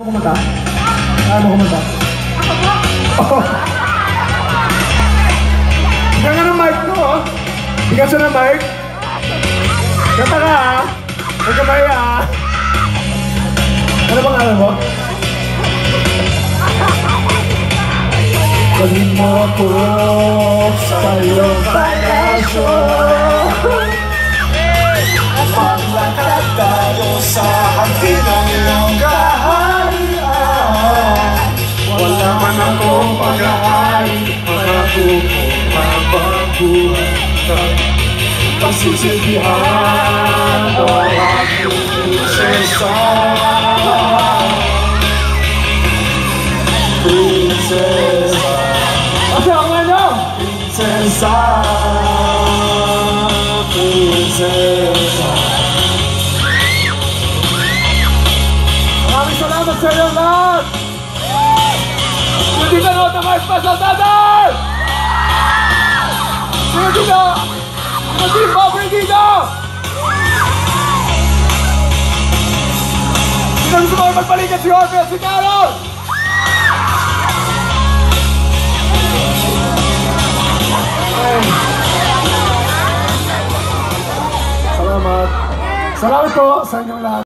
Kumanta? Ano kumanta? Ako po! Bigyan ka ng mic ko, oh! Bigyan siya ng mic! Kanta ka, ha? Huwag ka maya, ha? Ano bang alam mo? Gawin mo ako sa iyong palasyo. Maglakad tayo sa hangin ng iyong kaharian. Wala man akong pag-aari, pangako ko mababuhay ka. Pasisilbihan o aking prinsesa. Prinsesa. Asa ang ano? Prinsesa. Prinsesa. Maraming salamat sa inyo lahat! Hindi na nood ng mga Special Tatay! Hindi na! Hindi ba, Bredita? Hindi na gusto mga magbalikan si Orville, si Carol! Salamat! Salamat po sa inyong lahat!